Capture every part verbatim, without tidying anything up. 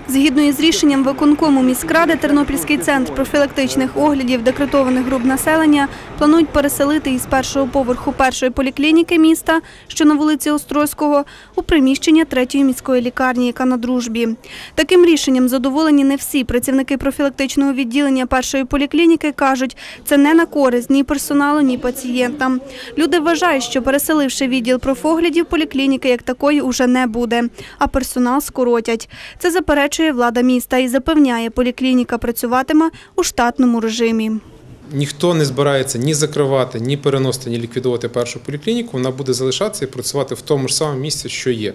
Згідно із рішенням виконкому міськради, Тернопільський центр профілактичних оглядів декретованих груп населення планують переселити із першого поверху першої поліклініки міста, що на вулиці Острозького, у приміщення третьої міської лікарні, яка на Дружбі. Таким рішенням задоволені не всі. Працівники профілактичного відділення першої поліклініки кажуть, це не на користь ні персоналу, ні пацієнтам. Люди вважають, що переселивши відділ профоглядів, поліклініки як такої уже не буде, а персонал скоротять. Це заперечує влада міста і запевняє, поліклініка працюватиме у штатному режимі. Ніхто не збирається ні закривати, ні переносити, ні ліквідувати першу поліклініку. Вона буде залишатися і працювати в тому ж самому місці, що є.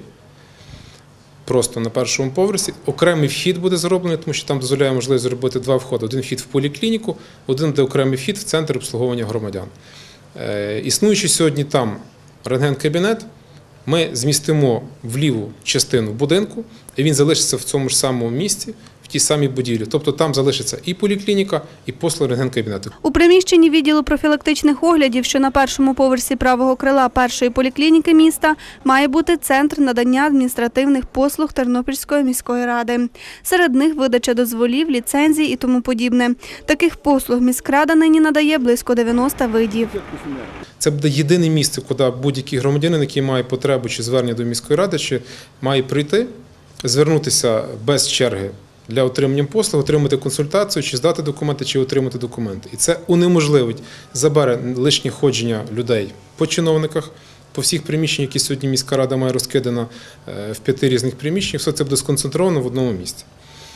Просто на першому поверсі. Окремий вхід буде зроблений, тому що там дозволяє можливість зробити два входи. Один вхід в поліклініку, один буде окремий вхід в центр обслуговування громадян. Е, існуючи сьогодні там рентген-кабінет, ми змістимо в ліву частину будинку, і він залишиться в цьому ж самому місці, в тій самій будівлі. Тобто там залишиться і поліклініка, і послуги рентген-кабінету. У приміщенні відділу профілактичних оглядів, що на першому поверсі правого крила першої поліклініки міста, має бути центр надання адміністративних послуг Тернопільської міської ради. Серед них видача дозволів, ліцензій і тому подібне. Таких послуг міськрада нині надає близько дев'яноста видів. Це буде єдине місце, куди будь-який громадянин, який має потребу чи звернення до міської ради, чи має прийти, звернутися без черги для отримання послуг, отримати консультацію, чи здати документи, чи отримати документи. І це унеможливить, забере лишнє ходження людей по чиновниках, по всіх приміщеннях, які сьогодні міська рада має розкидано в п'яти різних приміщеннях, все це буде сконцентровано в одному місці.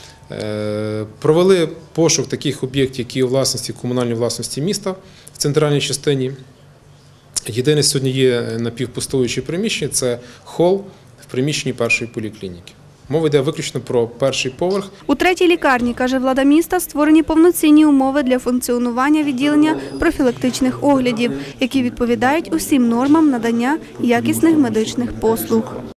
Провели пошук таких об'єктів, які у власності, комунальній власності міста в центральній частині. Єдине сьогодні є напівпустуюче приміщення – це хол в приміщенні першої поліклініки. Мова йде виключно про перший поверх. У третій лікарні, каже влада міста, створені повноцінні умови для функціонування відділення профілактичних оглядів, які відповідають усім нормам надання якісних медичних послуг.